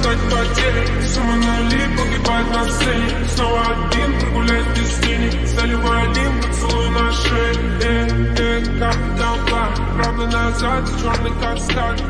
искать потери. Сумма нули погибает на сцене. Снова один прогуляет без тени. Заливай один поцелуй на шее. Капитан Блак, правда назад, черный как сталь.